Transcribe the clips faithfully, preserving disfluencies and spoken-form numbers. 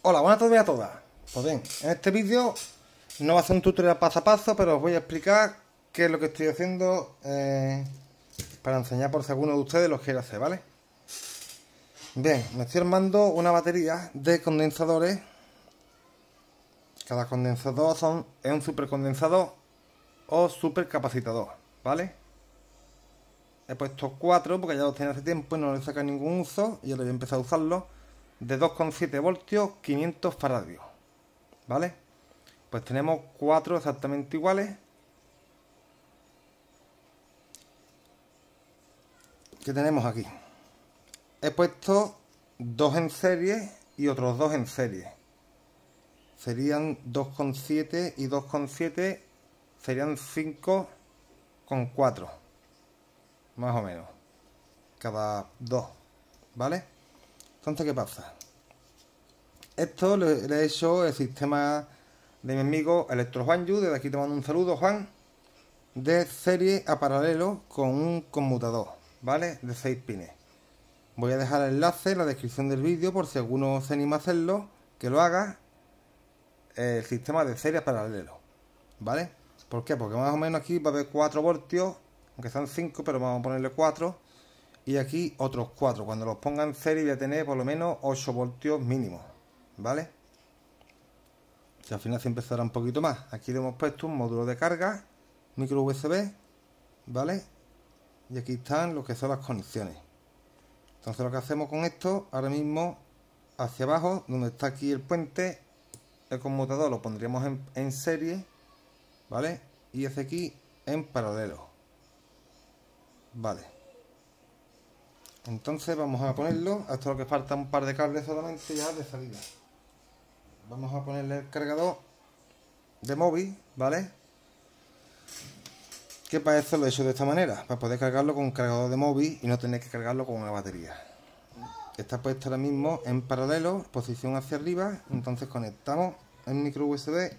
Hola, buenas tardes a todas. Pues bien, en este vídeo no va a ser un tutorial paso a paso, pero os voy a explicar qué es lo que estoy haciendo eh, para enseñar por si alguno de ustedes lo quiere hacer, ¿vale? Bien, me estoy armando una batería de condensadores. Cada condensador son, es un supercondensador o supercapacitador, ¿vale? He puesto cuatro porque ya los tenía hace tiempo y no le saca ningún uso y ahora voy a empezar a usarlo. De dos coma siete voltios, quinientos faradios, ¿vale? Pues tenemos cuatro exactamente iguales. ¿Qué tenemos aquí? He puesto dos en serie y otros dos en serie. Serían dos coma siete y dos coma siete, serían cinco coma cuatro, más o menos, cada dos, ¿vale? Entonces, ¿qué pasa? Esto le, le he hecho el sistema de mi amigo Electro Juan Yu, desde aquí te mando un saludo, Juan, de serie a paralelo con un conmutador, ¿vale? De seis pines. Voy a dejar el enlace en la descripción del vídeo por si alguno se anima a hacerlo, que lo haga. El sistema de serie a paralelo, ¿vale? ¿Por qué? Porque más o menos aquí va a haber cuatro voltios, aunque sean cinco, pero vamos a ponerle cuatro. Y aquí otros cuatro. Cuando los ponga en serie voy a tener por lo menos ocho voltios mínimos, ¿vale? Si al final siempre será un poquito más. Aquí le hemos puesto un módulo de carga, micro U S B, ¿vale? Y aquí están lo que son las conexiones. Entonces lo que hacemos con esto, ahora mismo hacia abajo, donde está aquí el puente, el conmutador lo pondríamos en, en serie, ¿vale? Y hacia aquí en paralelo, ¿vale? Entonces vamos a ponerlo, hasta lo que falta un par de cables solamente ya de salida. Vamos a ponerle el cargador de móvil, ¿vale? Que para eso lo he hecho de esta manera, para poder cargarlo con un cargador de móvil y no tener que cargarlo con una batería. Está puesto ahora mismo en paralelo, posición hacia arriba, entonces conectamos el micro U S B,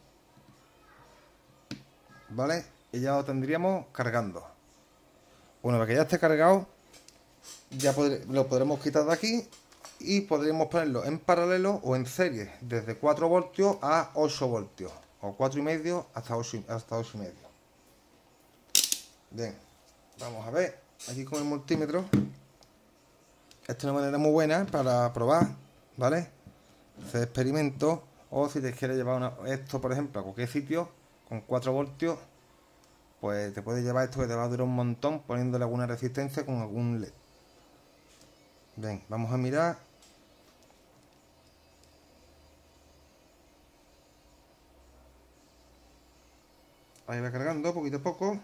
¿vale? Y ya lo tendríamos cargando. Una vez que ya esté cargado, ya podré, lo podremos quitar de aquí y podríamos ponerlo en paralelo o en serie, desde cuatro voltios a ocho voltios, o cuatro y medio hasta ocho, hasta ocho y medio. Bien, vamos a ver aquí con el multímetro. Esta es una manera muy buena para probar, ¿vale? Hacer experimentos, o si te quieres llevar una, esto, por ejemplo, a cualquier sitio con cuatro voltios, pues te puedes llevar esto que te va a durar un montón poniéndole alguna resistencia con algún L E D. Bien, vamos a mirar. Ahí va cargando poquito a poco.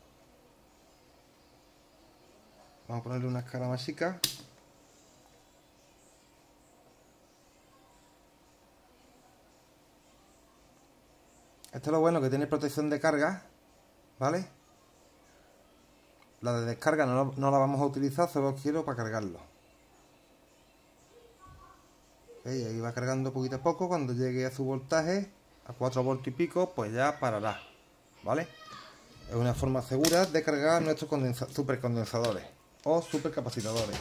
Vamos a ponerle una escala más chica. Esto es lo bueno, que tiene protección de carga, ¿vale? La de descarga no, no la vamos a utilizar, solo quiero para cargarlo. ¿Veis? Ahí va cargando poquito a poco. Cuando llegue a su voltaje, a cuatro voltios y pico, pues ya parará, ¿vale? Es una forma segura de cargar nuestros supercondensadores o supercapacitadores.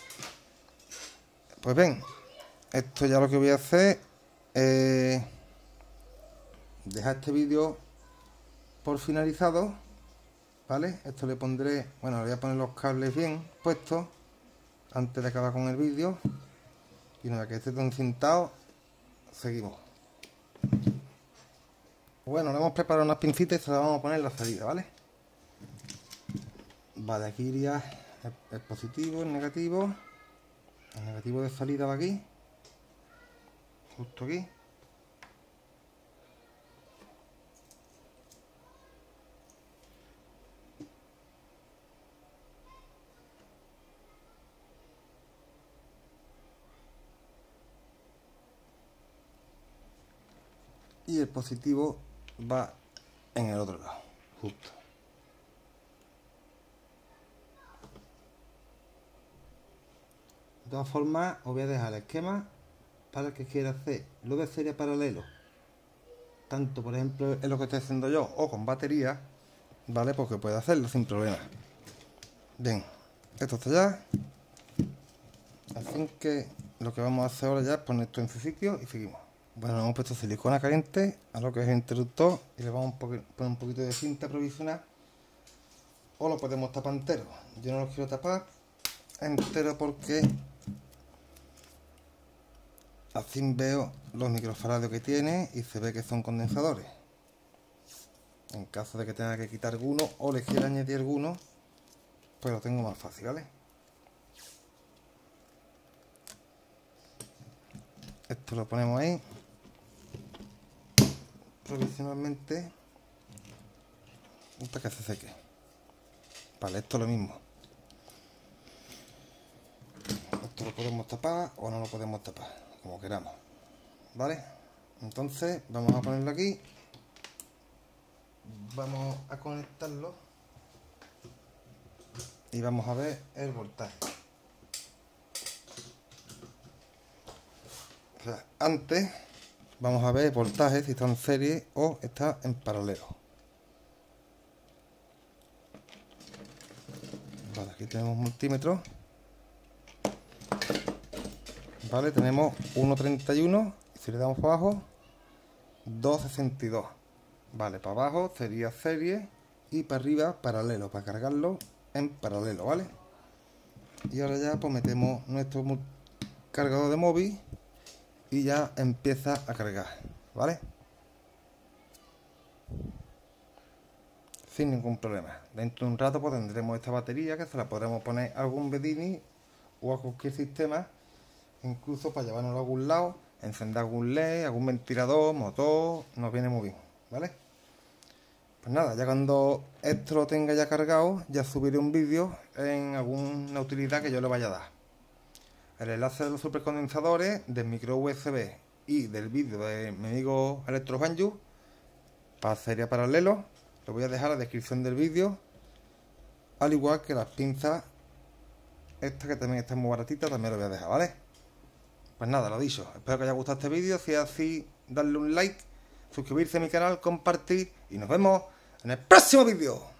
Pues bien, esto ya lo que voy a hacer es dejar este vídeo por finalizado, ¿vale? Esto le pondré, bueno, le voy a poner los cables bien puestos antes de acabar con el vídeo. Y una vez que esté todo encintado, seguimos. Bueno, le hemos preparado unas pincitas y se las vamos a poner en la salida, ¿vale? Vale, aquí iría el, el positivo, el negativo. El negativo de salida va aquí, justo aquí. Y el positivo va en el otro lado, justo. De todas formas, os voy a dejar el esquema para el que quiera hacer lo de serie paralelo, tanto por ejemplo en lo que estoy haciendo yo o con batería, ¿vale? Porque puede hacerlo sin problema. Bien, esto está ya. Así que lo que vamos a hacer ahora ya es poner esto en su sitio y seguimos. Bueno, hemos puesto silicona caliente a lo que es el interruptor y le vamos a poner un poquito de cinta provisional, o lo podemos tapar entero. Yo no lo quiero tapar entero porque así veo los microfaradios que tiene y se ve que son condensadores. En caso de que tenga que quitar alguno o le quiera añadir alguno, pues lo tengo más fácil, ¿vale? Esto lo ponemos ahí provisionalmente hasta que se seque. Vale, esto es lo mismo. Esto lo podemos tapar o no lo podemos tapar, como queramos, ¿vale? Entonces vamos a ponerlo aquí, vamos a conectarlo y vamos a ver el voltaje. O sea, antes vamos a ver el voltaje si está en serie o está en paralelo. Vale, aquí tenemos multímetro. Vale, tenemos uno treinta y uno y si le damos para abajo dos sesenta y dos. Vale, para abajo sería serie y para arriba paralelo, para cargarlo en paralelo, ¿vale? Y ahora ya pues metemos nuestro cargador de móvil y ya empieza a cargar, ¿vale? Sin ningún problema. Dentro de un rato pues tendremos esta batería que se la podremos poner a algún Bedini o a cualquier sistema, incluso para llevarnos a algún lado, encender algún L E D, algún ventilador, motor, nos viene muy bien, ¿vale? Pues nada, ya cuando esto lo tenga ya cargado, ya subiré un vídeo en alguna utilidad que yo le vaya a dar. El enlace de los supercondensadores, del micro U S B y del vídeo de mi amigo Electro Banjo para serie paralelo, lo voy a dejar en la descripción del vídeo, al igual que las pinzas estas que también están muy baratitas, también lo voy a dejar, ¿vale? Pues nada, lo dicho, espero que haya gustado este vídeo. Si es así, darle un like, suscribirse a mi canal, compartir y nos vemos en el próximo vídeo.